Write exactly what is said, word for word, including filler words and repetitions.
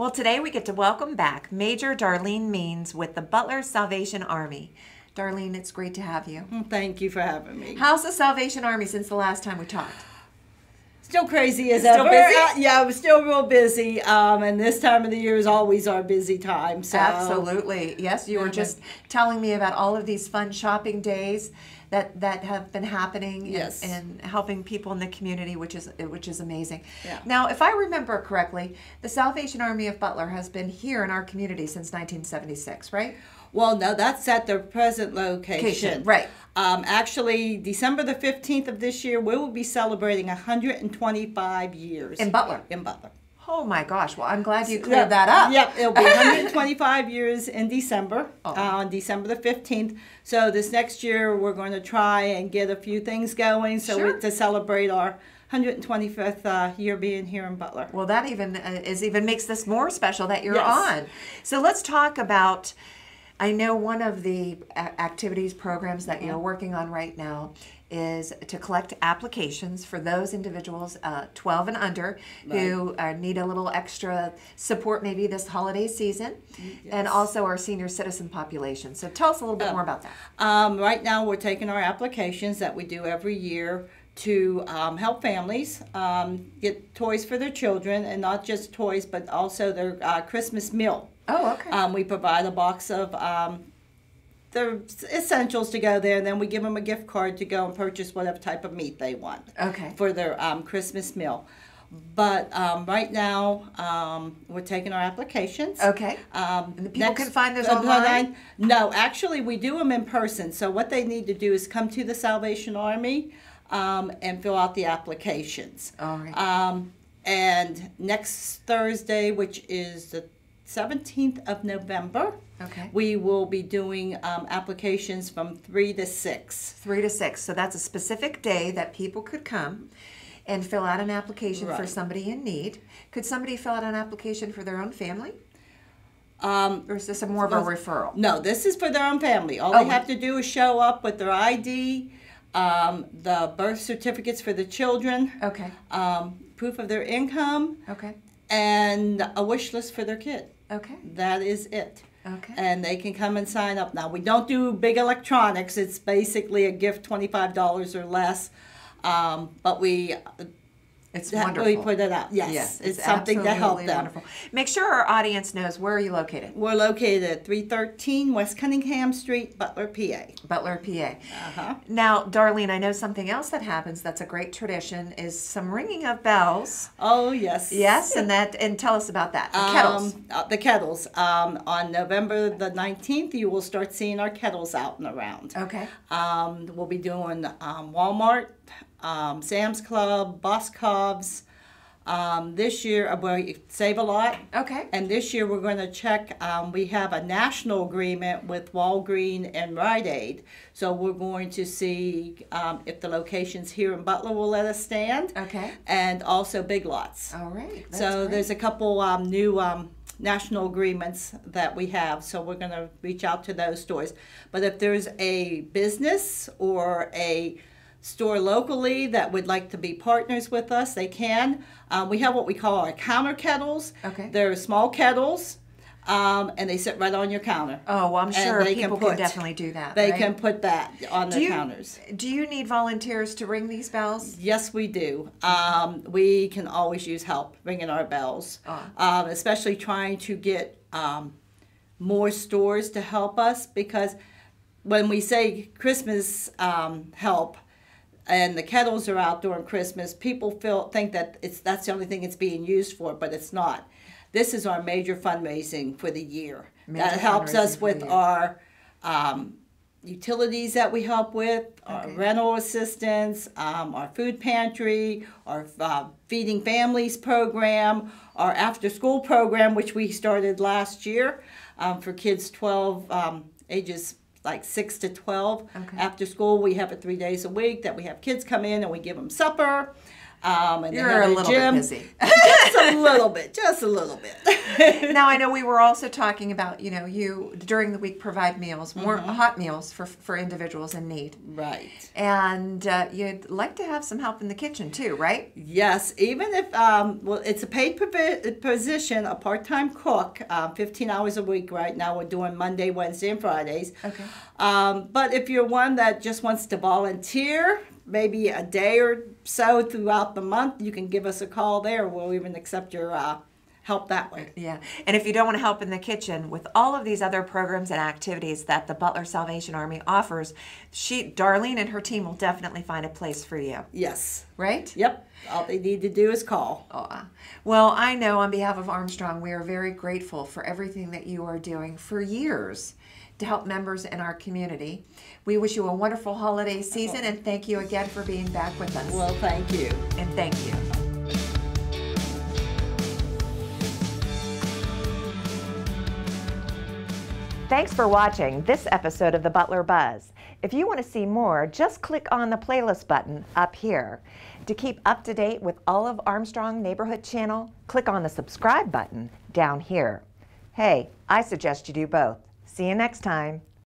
Well, today we get to welcome back Major Darlene Means with the Butler Salvation Army. Darlene, it's great to have you. Thank you for having me. How's the Salvation Army since the last time we talked? Still crazy as Still ever. busy? Uh, yeah, we're still real busy. Um, and this time of the year is always our busy time. So. Absolutely. Yes, you were just telling me about all of these fun shopping days that that have been happening yes. and, and helping people in the community, which is which is amazing. Yeah. Now, if I remember correctly, the Salvation Army of Butler has been here in our community since nineteen seventy-six, right? Well, no, that's at their present location. Location, right. Um, actually, December the fifteenth of this year, we will be celebrating one hundred twenty-five years. In Butler? In Butler. Oh my gosh, well, I'm glad you cleared Yep. that up. Yep, it'll be one hundred twenty-five years in December, Oh. uh, on December the fifteenth. So this next year, we're going to try and get a few things going so Sure. we, to celebrate our one hundred twenty-fifth uh, year being here in Butler. Well, that even uh, is even makes this more special that you're Yes. on. So let's talk about, I know one of the a- activities, programs that you're working on right now is to collect applications for those individuals uh, twelve and under who uh, need a little extra support maybe this holiday season, and also our senior citizen population. So tell us a little bit more about that. Um, right now, we're taking our applications that we do every year to um, help families um, get toys for their children, and not just toys, but also their uh, Christmas meal. Oh, okay. Um, we provide a box of um, the essentials to go there, and then we give them a gift card to go and purchase whatever type of meat they want Okay. for their um, Christmas meal. But um, right now, um, we're taking our applications. Okay. Um, And the people can find those uh, online? No, actually, we do them in person. So what they need to do is come to the Salvation Army um, and fill out the applications. All right. Um, and next Thursday, which is the seventeenth of November, Okay. we will be doing um, applications from three to six. Three to six. So that's a specific day that people could come and fill out an application for Right. somebody in need. Could somebody fill out an application for their own family? Um, Or is this a more of a referral? No, this is for their own family. All Oh. they have to do is show up with their I D, um, the birth certificates for the children, Okay. um, proof of their income, Okay. and a wish list for their kid. Okay. That is it. Okay. And they can come and sign up. Now, we don't do big electronics. It's basically a gift, twenty-five dollars or less. Um, but we It's that- wonderful. we put it out. Yes, it's, something to help absolutely them. Wonderful. Make sure our audience knows where are you located. We're located at three thirteen West Cunningham Street, Butler, P A. Butler, P A. Uh-huh. Now, Darlene, I know something else that happens that's a great tradition is some ringing of bells. Oh, yes. Yes, and that and tell us about that. The kettles. Um, uh, the kettles. Um, on November the nineteenth, you will start seeing our kettles out and around. Okay. Um, we'll be doing um, Walmart, um, Sam's Club, Boscov's. Um, this year, uh, we save a lot. Okay. And this year, we're going to check. Um, we have a national agreement with Walgreens and Rite Aid. So we're going to see um, if the locations here in Butler will let us stand. Okay. And also Big Lots. All right. That's So great. there's a couple um, new um, national agreements that we have, so we're going to reach out to those stores. But if there's a business or a store locally that would like to be partners with us, they can. Um, we have what we call our counter kettles. Okay. They're small kettles, um, and they sit right on your counter. Oh, well, I'm And sure they people can can, put- definitely do that. They right? can put that on Do their you, counters. do you need volunteers to ring these bells? Yes, we do. Um, we can always use help ringing our bells, Oh. um, especially trying to get um, more stores to help us, because when we say Christmas um, help and the kettles are out during Christmas, people feel think that it's that's the only thing it's being used for, but it's not. This is our major fundraising for the year. Major that helps fundraising us for with the year. our um, utilities that we help with, our Okay. rental assistance, um, our food pantry, our uh, Feeding Families program, our after-school program, which we started last year um, for kids twelve, um, ages like six to twelve. Okay. After school, we have it three days a week that we have kids come in and we give them supper. Um, and they You're have a little bit gym. busy. Just a little bit, just a little bit. Now I know we were also talking about, you know, you during the week provide meals, more Mm-hmm. hot meals for for individuals in need, Right. and uh, you'd like to have some help in the kitchen too, right? Yes, even if, um, well, it's a paid provi- position, a part-time cook, um, fifteen hours a week right now. We're doing Monday, Wednesday, and Fridays. Okay. Um, but if you're one that just wants to volunteer, maybe a day or so throughout the month, you can give us a call there. We'll even accept your uh, help that way. Yeah, and if you don't want to help in the kitchen, with all of these other programs and activities that the Butler Salvation Army offers, she, Darlene and her team will definitely find a place for you, Yes. right? Yep. All they need to do is call. Oh, well, I know on behalf of Armstrong, we are very grateful for everything that you are doing for years to help members in our community. We wish you a wonderful holiday season, and thank you again for being back with us. Well, thank you. And thank you. Thanks for watching this episode of the Butler Buzz. If you want to see more, just click on the playlist button up here. To keep up to date with all of Armstrong Neighborhood Channel, click on the subscribe button down here. Hey, I suggest you do both. See you next time.